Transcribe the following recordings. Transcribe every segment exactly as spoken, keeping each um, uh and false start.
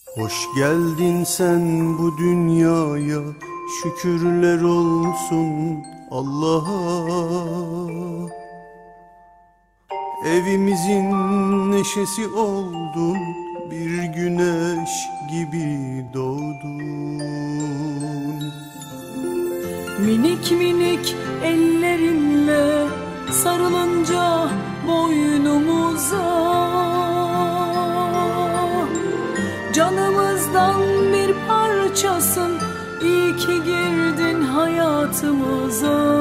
Hoş geldin sen bu dünyaya, şükürler olsun Allah'a. Evimizin neşesi oldun, bir güneş gibi doğdun. Minik minik ellerinle sarılınca boynumuza, canımızdan bir parçasın, iyi ki girdin hayatımıza.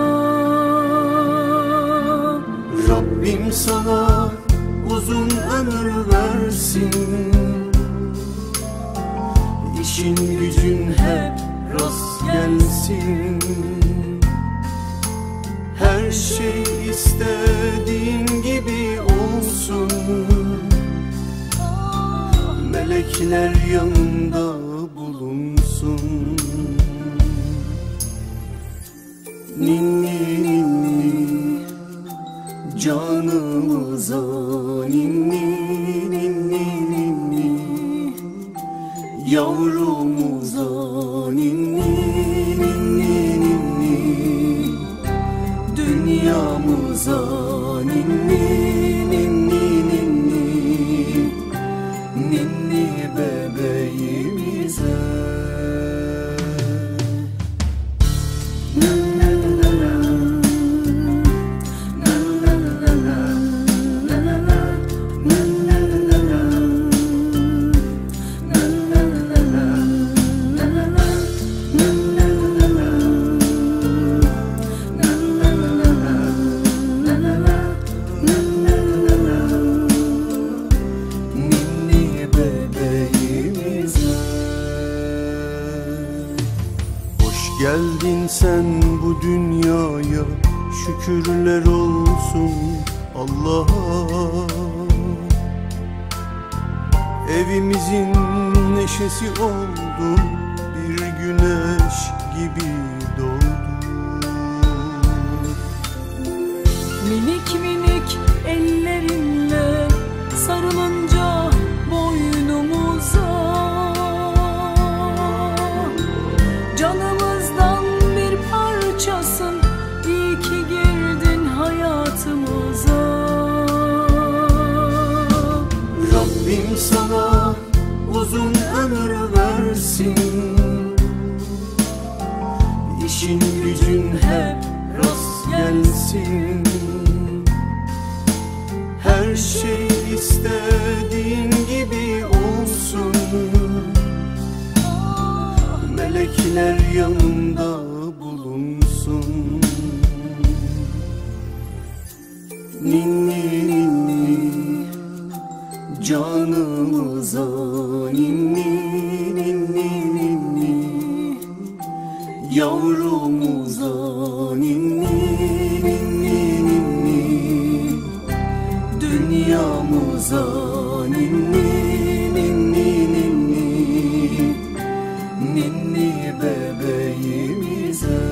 Rabbim sana uzun ömür versin, İşin gücün hep rast gelsin. Her şey istediğin gibi olsun, melekler yanında bulunsun. Ninni ninni canımıza, ninni ninni ninni yavrumuza, ninni ninni ninni dünyamıza, ninni ninni ninni ninni bebeğimize. Geldin sen bu dünyaya, şükürler olsun Allah'a. Evimizin neşesi oldun, bir güneş gibi doğdun. Minik minik ellerinle sarılınca boynumuza, canımızdan bir parçasın, iyi ki girdin hayatımıza. Rabbim sana uzun ömür versin, İşin gücün hep rast gelsin. Her şey istediğin gibi olsun, melekler yanında bulunsun. Ninni ninni canımıza, ninni ninni ninni yavrumuza, ninni ninni ninni dünyamıza, ninni ninni ninni ninni bebeğimize.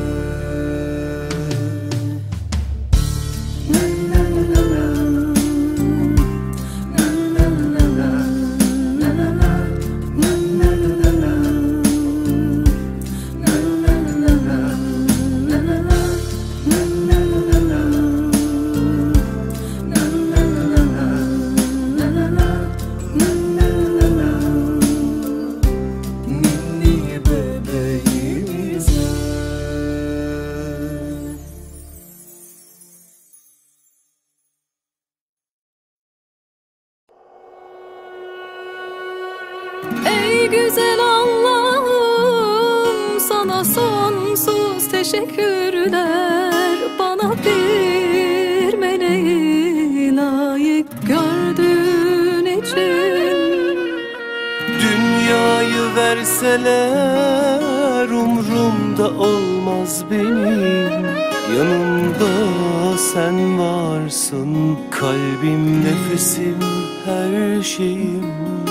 Ey güzel Allah'ım, sana sonsuz teşekkürler. Bana bir meleği layık gördüğün için. Dünyayı verseler umrumda olmaz benim, yanımda sen varsın, kalbim, nefesim, her şeyim.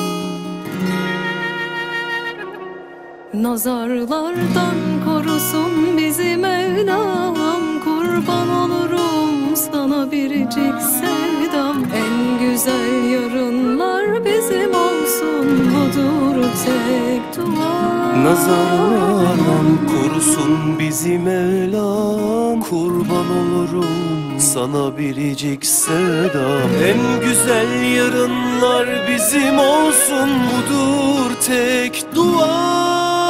Nazarlardan korusun bizi Mevlam, kurban olurum sana biricik sevdam. En güzel yarınlar bizim olsun, budur tek dua. Nazarlardan korusun bizi Mevlam. Kurban olurum sana biricik sevdam. En güzel yarınlar bizim olsun, budur tek dua.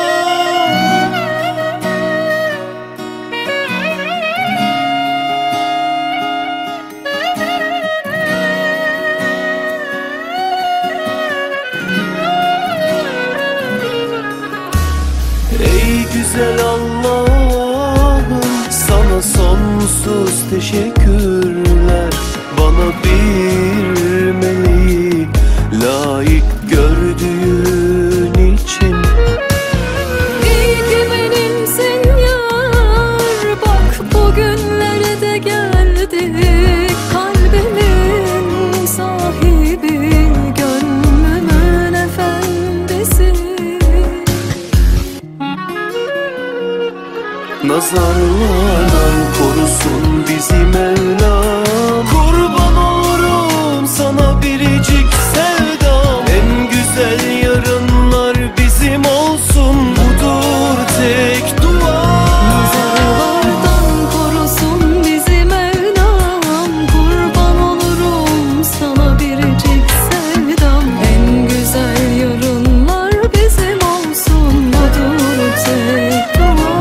Güzel Allah'ım, sana sonsuz teşekkürler. Bana bir meleği layık gördüğün için. İyi ki benimsin yar, bak bugünlere de geldik. Kalbimin sahibi, gönlümün efendisi. Nazarlardan korusun bizi Mevlam. Kurban olurum sana biricik sevdam. En güzel yarınlar bizim olsun, budur tek dua. Nazarlardan korusun bizi Mevlam. Kurban olurum sana biricik sevdam. En güzel yarınlar bizim olsun, budur tek dua.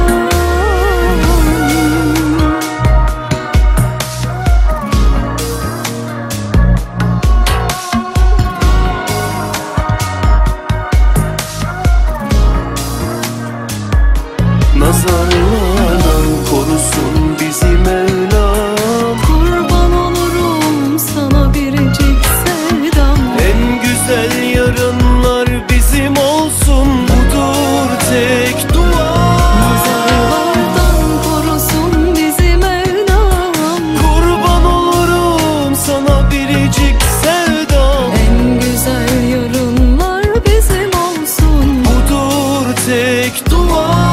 Nazarlardan korusun bizi Mevlam. Kurban olurum sana biricik sevdam. En güzel yarınlar bizim olsun, budur tek dua. Nazarlardan korusun bizi Mevlam. Kurban olurum sana biricik sevdam. En güzel yarınlar bizim olsun, budur tek dua.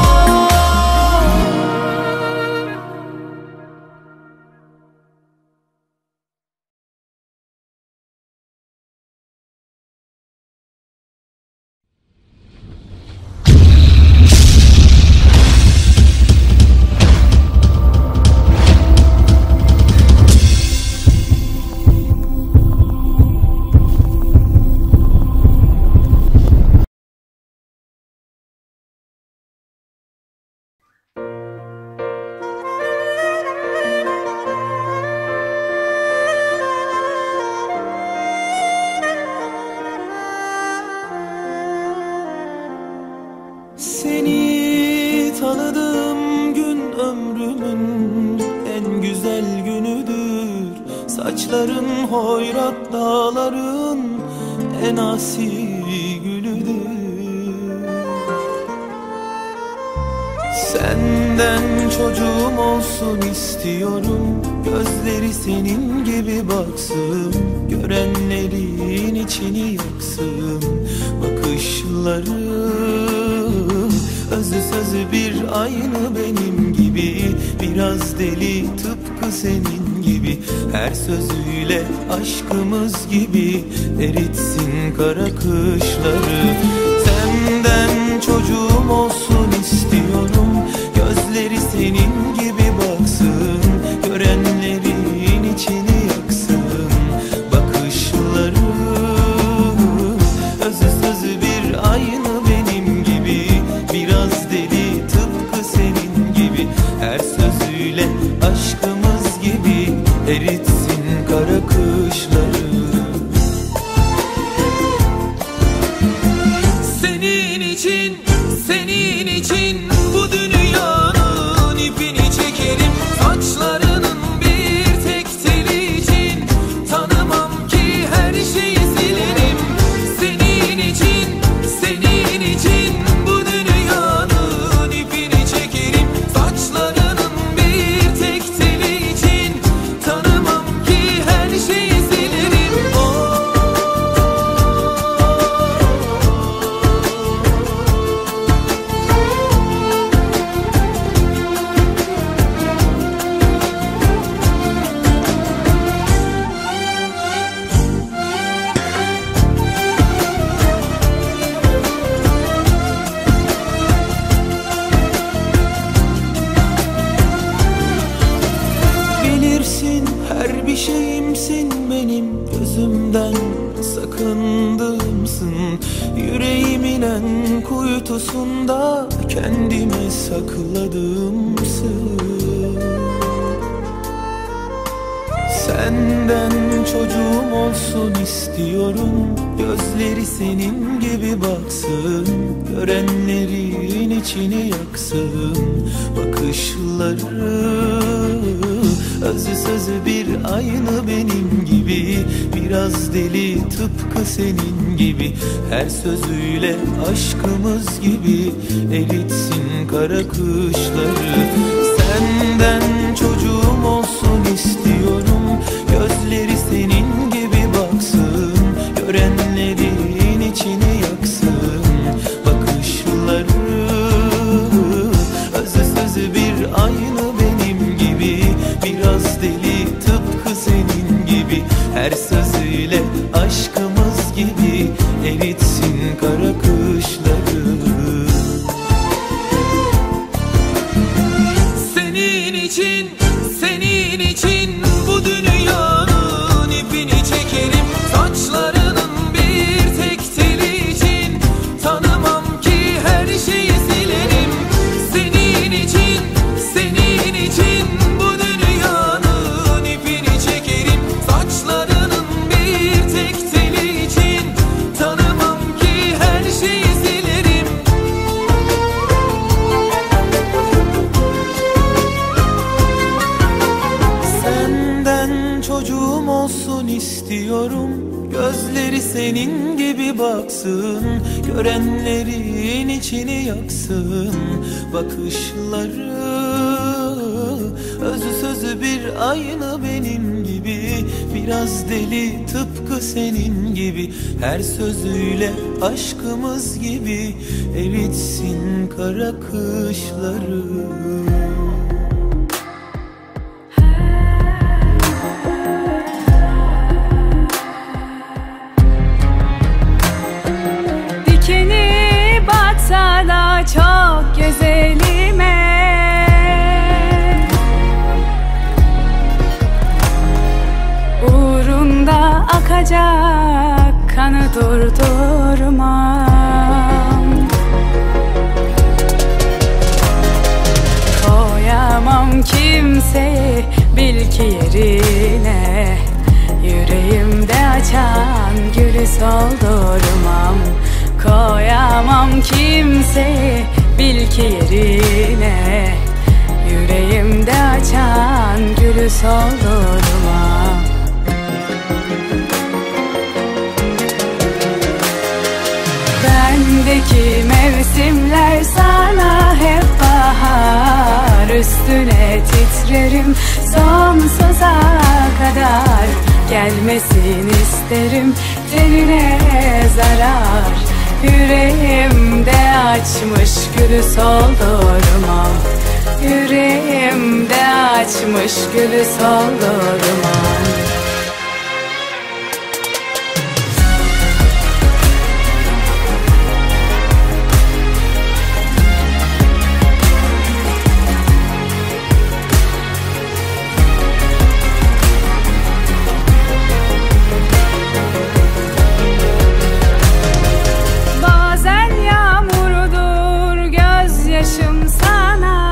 Seni tanıdığım gün ömrümün en güzel günüdür. Saçların hoyrat, dağların en asi gülüdür. Senden çocuğum olsun istiyorum. Gözleri senin gibi baksın, görenlerin içini yaksın. Bakışları özü sözü bir, aynı benim gibi. Biraz deli tıpkı senin gibi. Her sözüyle aşkımız gibi eritsin kara kışları. Senden çocuğum olsun istiyorum. Gözleri senin gibi baksın, görenlerin içini yaksın. Bakışları özü sözü bir, aynı benim gibi. Biraz deli tıpkı senin gibi. Her sözüyle aşkımız gibi eritsin kara kışları. Senin için, senin için bu dünyanın ipini çekerim. Saçlarının bir tek teli için tanımam ki her şeyi silerim. Senin için, senin için bu dünyanın ipini çekerim. Saçlarının bir tek teli için tanımam ki her şeyi silerim. Oh. baksın. Yüreğimin en kuytusunda kendime sakladığım sır. Senden çocuğum olsun istiyorum, gözleri senin gibi baksın, görenlerin içini yaksın. Bakışları özü sözü bir aynı benim gibi, biraz deli tıpkı senin gibi. Her sözüyle aşkımız gibi eritsin kara kışları. Senden çocuğum olsun istiyorum, gözleri senin gibi baksın, görenlerin içini yaksın. Bakışları özü sözü bir aynı benim gibi, biraz deli tıpkı senin gibi. Her sözüyle aşkımız gibi eritsin kara kışları. Senin için, senin için bu dünyanın ipini çekerim. Saçlarının bir tek teli için tanımam ki her şeyi silerim. Senin için, senin için bu dünyanın ipini çekerim. Saçlarının bir tek teli için tanımam ki her şeyi silerim. Senden çocuğum olsun istiyorum, gözleri senin gibi baksın, görenlerin içini yaksın. Bakışları özü sözü bir aynı benim gibi, biraz deli tıpkı senin gibi. Her sözüyle aşkımız gibi eritsin kara kışları. Dikeni batsa da çok güzelime, uğrunda akacak kanı durdurmam. Koyamam kimseyi bil ki yerine, yüreğimde açan gülü soldurmam. Koyamam kimseyi bil ki yerine, yüreğimde açan gülü soldurmam. Bendeki mevsimler sana hep bahar, üstüne titrerim sonsuza kadar. Gelmesin isterim tenine zarar, yüreğimde açmış gülü soldurmam. Yüreğimde açmış gülü soldurmam. Bazen yağmurdur gözyaşım sana,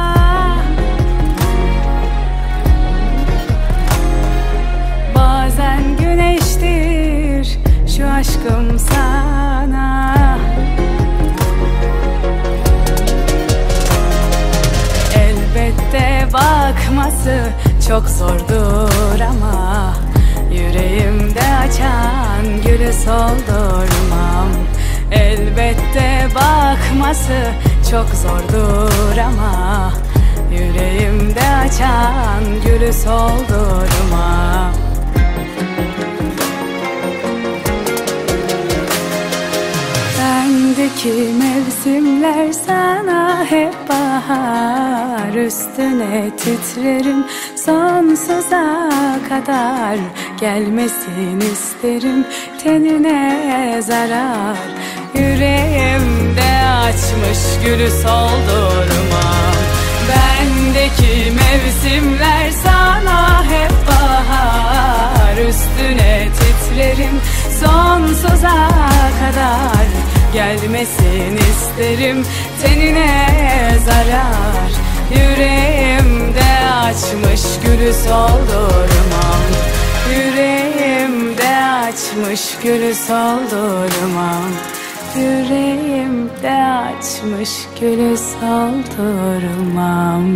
bazen güneştir şu aşkım sana. Elbette bakması çok zordur ama, yüreğimde açan gülü soldurmam. Elbette bakması çok zordur ama, yüreğimde açan gülü soldurmam. Bendeki mevsimler sana hep bahar, üstüne titrerim sonsuza kadar. Gelmesin isterim tenine zarar, yüreğimde açmış gülü soldurmam. Bendeki mevsimler sana hep bahar, üstüne titrerim sonsuza kadar gelmesin isterim tenine zarar. Yüreğimde açmış gülü soldurmam, yüreğimde açmış gülü soldurmam, yüreğimde açmış gülü soldurmam.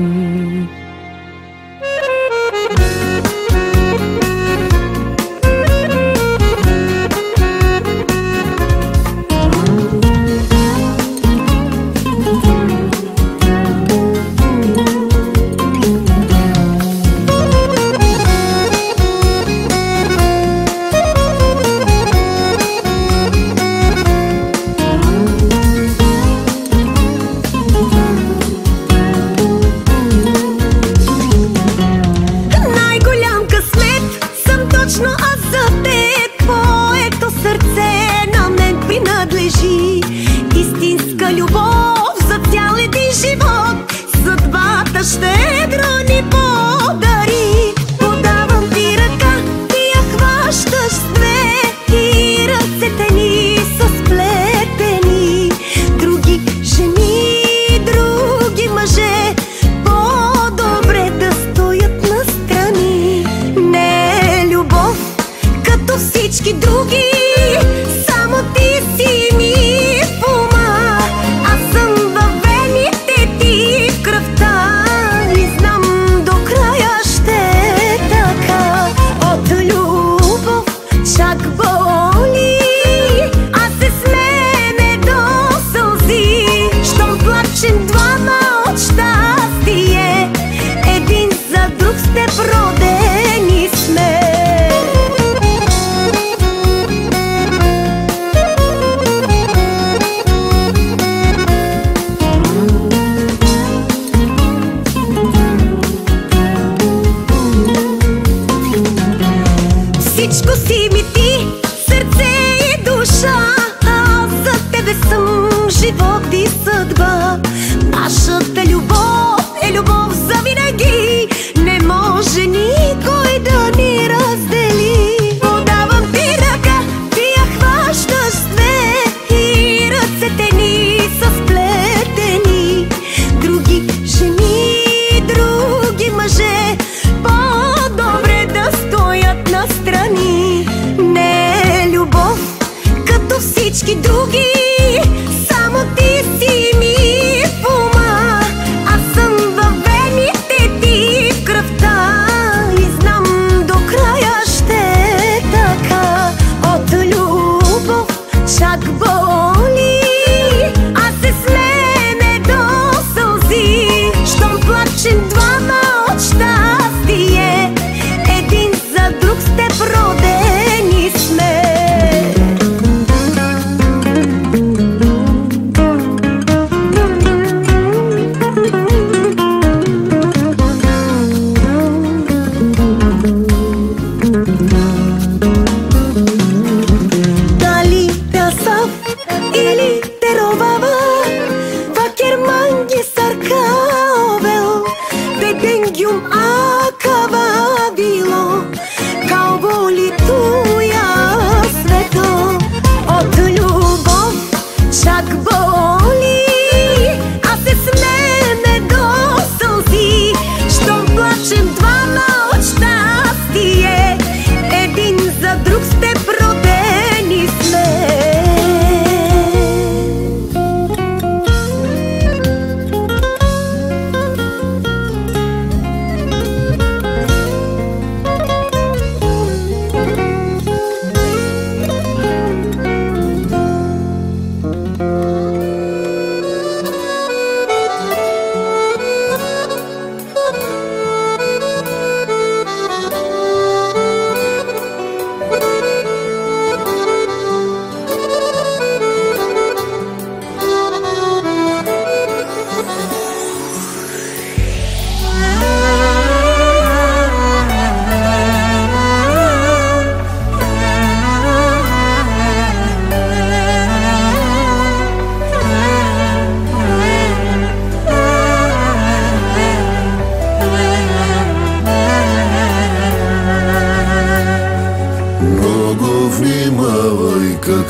Истинска любов за цял един живот съдбата щедро ни подари. Подавам ти ръка, ти я хващаш с две и ръцете ни са сплетени. Други жени, други мъже по-добре да стоят настрани. Не е любов като всички други, само ти си ми в ума. Аз съм във вените ти, в кръвта и знам до края ще е така. От любов чак боли, а се смееме до сълзи. Щом плачем двама от щастие, един за друг с теб родени сме. Всичко си ми ти, сърце и душа, аз за тебе съм живот и съдба. Нашата любов е любов завинаги, не може никой да ни раздели. Подавам ти ръка, ти я хващаш с две и ръцете ни са сплетени. Други жени, други мъже по-добре да стоят настрани. Не е любов като всички други, само ти си ми в ума. Аз съм във вените ти, в кръвта и знам до края ще е така. От любов чак боли, а се смееме до сълзи. Щом плачем двама от щастие, един за друг с теб родени сме. Дали пясък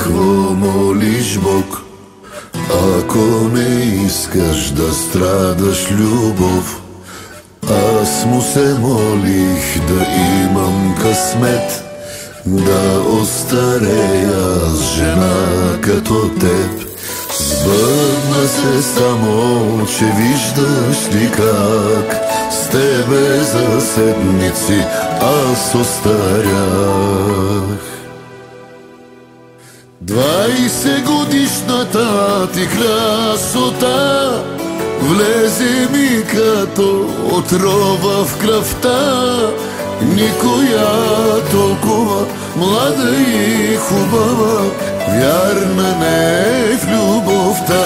какво молиш Бог, ако не искаш да страдаш любов? Аз му се молих да имам късмет, да остарея с жена като теб. Сбъдна се само, че виждаш ли как с тебе за седмици аз остарях. Двайсет годишната ти красота влезе ми като отрова в кръвта. Никоя толкова млада и хубава, вярна не е в любовта.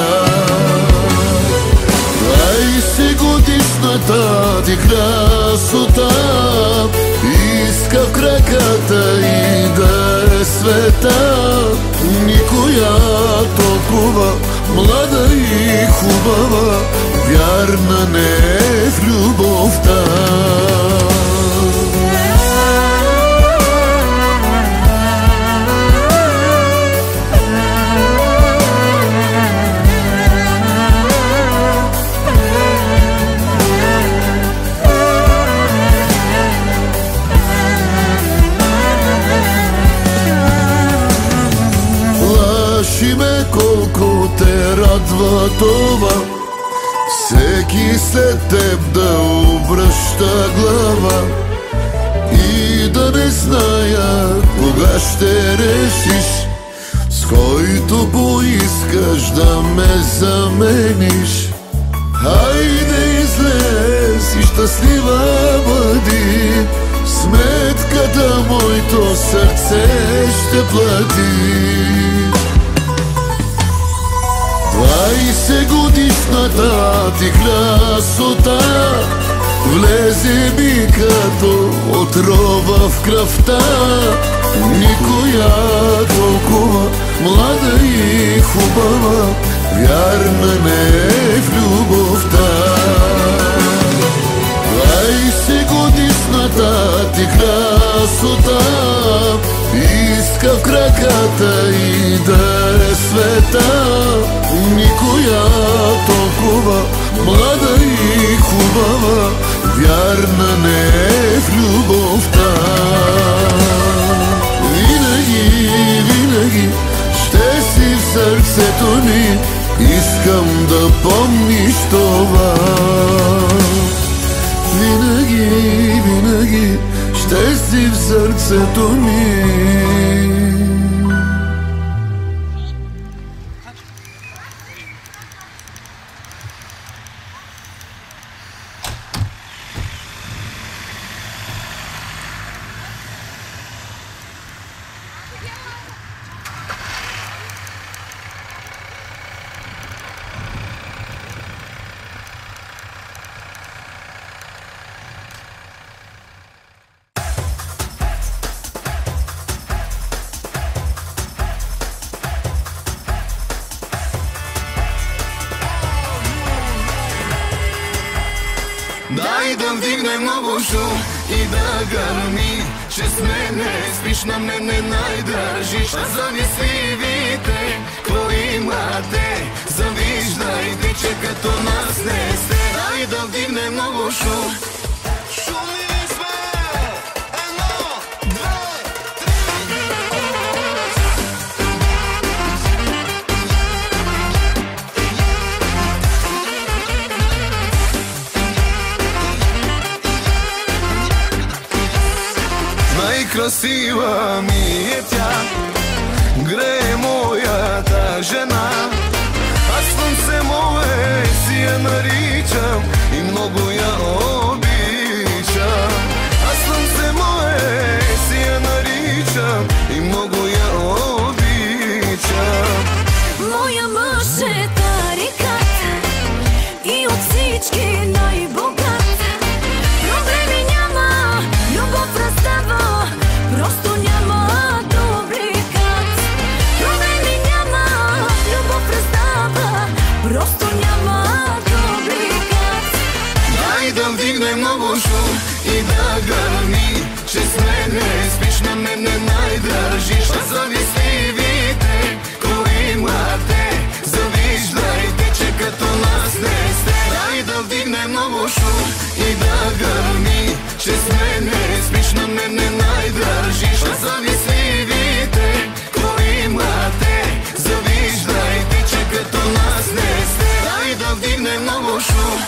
Двайсет годишната ти красота иска в краката и да е света. Никоя толкова млада и хубава, вярна не е в любовта. Лъжи ме колко те радва това, всеки след теб да обръща глава. И да не зная кога ще решиш, с който поискаш да ме замениш. Хайде излез и щастлива бъди, сметката моето сърце ще плати. Двайсет годишната ти красота влезе ми като отрова в кръвта. Никоя толкова млада и хубава, вярна не е в любовта. Двайсет годишната ти красота иска в краката и да е света. Никоя толкова млада и хубава, вярна не е в любовта. Винаги, винаги ще си в сърцето ми, искам да помниш това. Винаги, винаги ще си в сърцето ми. Дай да вдигне много шум и да гърми, че с мене спиш, на мене най-държиш. А завистливите, какво имате? Завиждайте, че като нас не сте. Дай да вдигне много шум. Шуми сме! Едно, две, най-красива ми е тя, грее моята жена. Аз слънце мое си я наричам и много я обичам. Аз слънце мое си я наричам и много я обичам. Моя мъж е тарикат и от всички най-богат. Проблеми няма, любов раздава, просто няма дубликат. Проблеми няма, любов че с мене спиш на мене най-държиш. А завистливите, какво имате? Завиждайте, че като нас не сте. Дай да вдигнем много шум.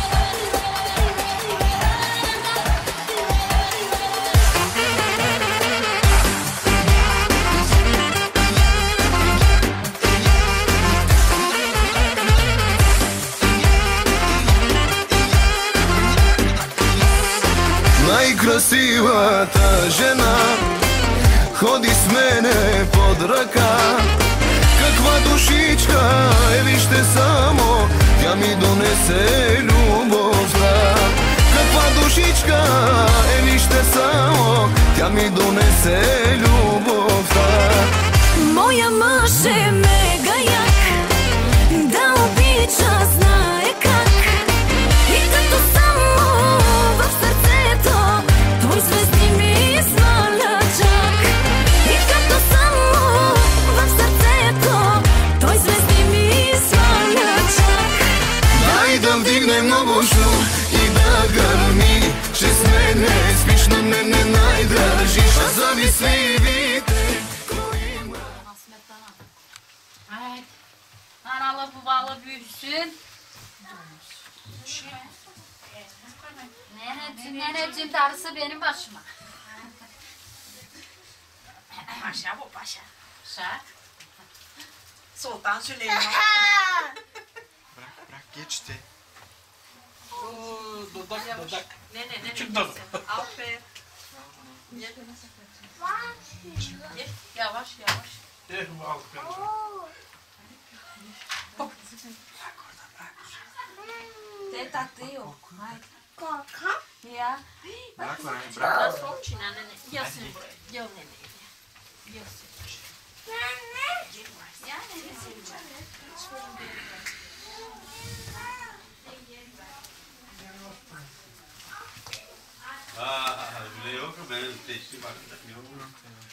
Най-красивата жена ходи с мене под ръка. Каква душичка е, вижте само, тя ми донесе любовта. Каква душичка е, вижте само, тя ми донесе любовта. Моя мъж е мега як, да обича знае как. И като само в сърцето той звезди ми сваля чак. И като само в сърцето той звезди ми сваля чак. Дай да вдигне много шум и да гърми, че с мене спиш на мене най-държиш. А завистливите, кой има? Haydi. Analı babalı büyüsün. Neneciğim, neneciğim darısı benim başıma. Paşa bu paşa. Şak. Sultan Süleyman. Bırak bırak geçti. Oo, dudak dudak. Ne ne ne. Küçük dudak. Aferin. Yavaş yavaş. Eh bu aldık ben. Te tatlı yok. Korkak. Ya. Bırak lan bırak. Nasıl sok çina nene. Gelsin buraya. Gel nene. Gelsin. Ya neresi? Aa, öyle yok mu? Benim seçtiğim arkadaşım yok mu?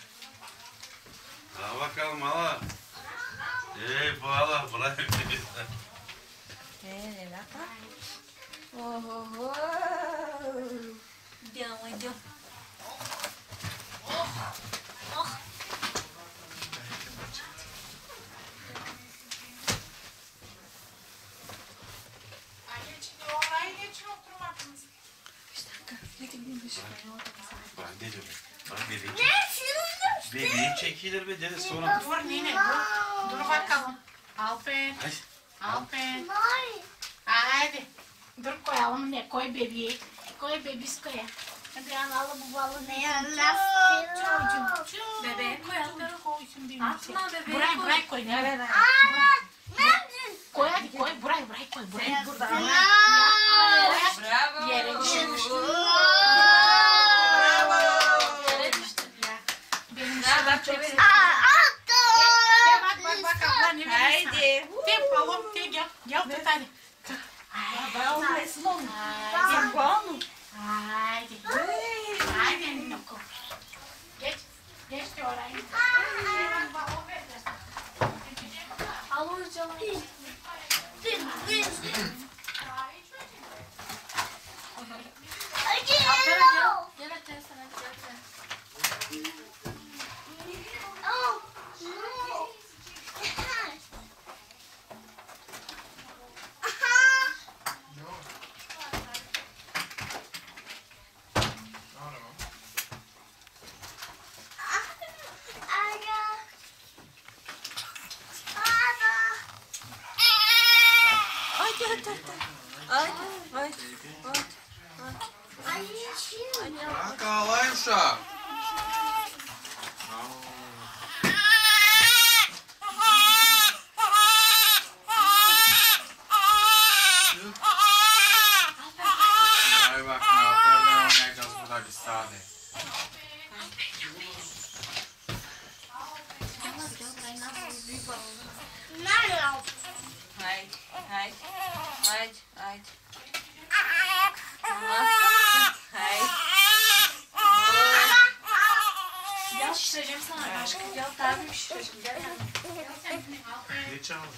Al bakalım hala. Ey bu hala bırak. Ne la ta? Oh oh oh. Diyor mu diyor. Ben de diyorum. Bak bebeği çek. Bebeği çekilir be dede sonra. Dur nene dur. Dur bakalım. Aferin. Hadi. Aferin. Hadi. Dur koyalım ne koy bebeği. Koy bebiskoya. Hadi analı babalı ne yapacağız? Çocuğum. Bebeğe koyalım. Koysun bir Atma bebeğe Buraya koy. buraya koy. Evet. Koy hadi koy. Buraya buraya koy. Buraya. Burada. Bravo. Yere düştü. Yere düştü. Benim şuradan çok seviyorum. Attım. Bak bak bak abla ne verirsen. Haydi. Gel balon gel gel. Gel tut hadi. Vai um esse nome. Vai. Quando? Haydi. Haydi Noko. Geç. Geç de orayı. Balon ver. Al hocam. Gel hadi sana gel. Bırak ağlayın uşak. Ay bak ne yapıyor ben oynayacağız burada bir sade. Haydi. Haydi. Haydi. Haydi. Gel şişireceğim sana aşkım. Gel kalbim şişireceğim. Gel gel. Geç ağlayın.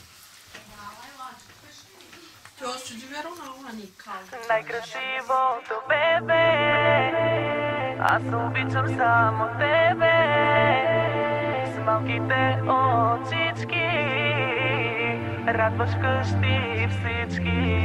Todos tiveram não, Anica. Najkrasivo to bebe Аз обичам само тебе, с малките очички, радваш къщи всички.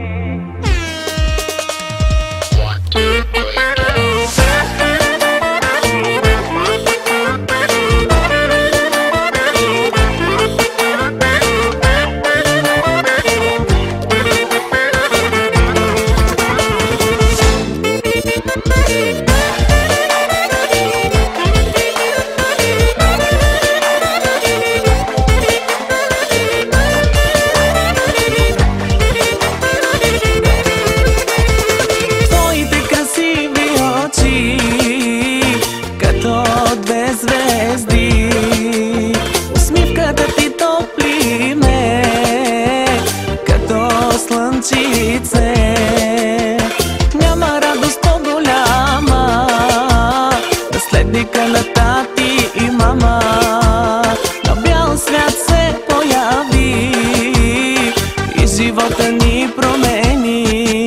Няма радост по-голяма да следи на тати и мама. На бял свят се появи и живота ни промени.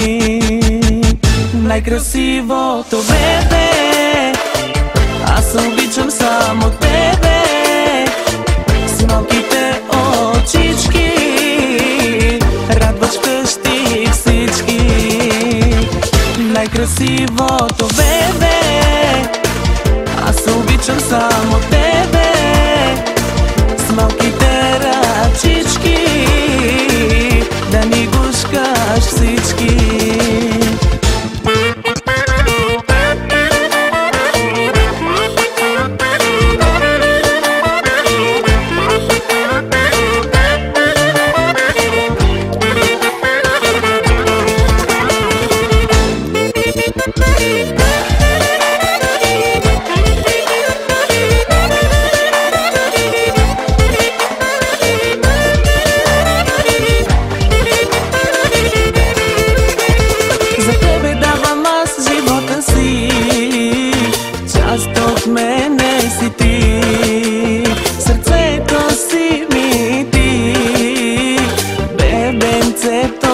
Най-красивото бебе, аз обичам само тебе, с малките очички, радваш къщи всички. Най-красивото бебе, аз обичам само тебе, с малките ръчички, да ни гушкаш всички. За тебе давам аз живота си, част от мене си ти, сърцето си ми ти, бебенцето